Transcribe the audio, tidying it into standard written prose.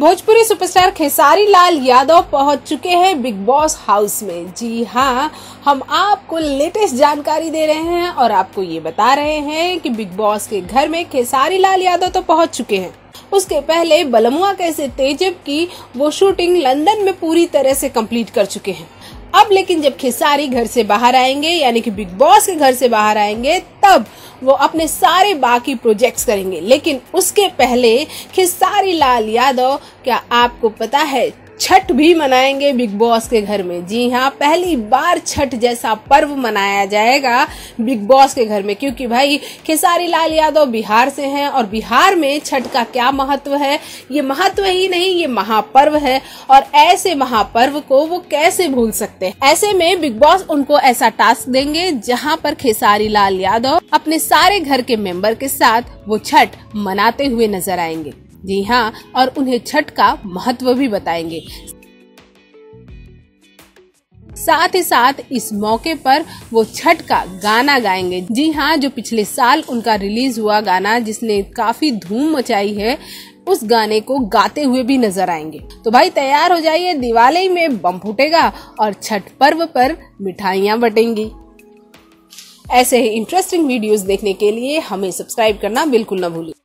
Bhojpuri superstar Khesari Lal Yadav पहुंच चुके हैं बिग बॉस हाउस में। जी हाँ, हम आपको लेटेस्ट जानकारी दे रहे हैं और आपको ये बता रहे हैं कि बिग बॉस के घर में खेसारी लाल यादव तो पहुंच चुके हैं। उसके पहले बलमुआ कैसे तेजब की वो शूटिंग लंदन में पूरी तरह से कंप्लीट कर चुके हैं। अब लेकिन जब खेसारी घर से बाहर आएंगे, यानी कि बिग बॉस के घर से बाहर आएंगे, तब वो अपने सारे बाकी प्रोजेक्ट्स करेंगे। लेकिन उसके पहले खेसारी लाल यादव, क्या आपको पता है, छठ भी मनाएंगे बिग बॉस के घर में। जी हाँ, पहली बार छठ जैसा पर्व मनाया जाएगा बिग बॉस के घर में, क्योंकि भाई खेसारी लाल यादव बिहार से हैं और बिहार में छठ का क्या महत्व है, ये महत्व ही नहीं, ये महापर्व है। और ऐसे महापर्व को वो कैसे भूल सकते हैं। ऐसे में बिग बॉस उनको ऐसा टास्क देंगे जहाँ पर खेसारी लाल यादव अपने सारे घर के मेंबर के साथ वो छठ मनाते हुए नजर आएंगे। जी हाँ, और उन्हें छठ का महत्व भी बताएंगे। साथ ही साथ इस मौके पर वो छठ का गाना गाएंगे। जी हाँ, जो पिछले साल उनका रिलीज हुआ गाना जिसने काफी धूम मचाई है, उस गाने को गाते हुए भी नजर आएंगे। तो भाई तैयार हो जाइए, दिवाली में बम फूटेगा और छठ पर्व पर मिठाइयाँ बटेंगी। ऐसे ही इंटरेस्टिंग वीडियोस देखने के लिए हमें सब्सक्राइब करना बिल्कुल न भूलिए।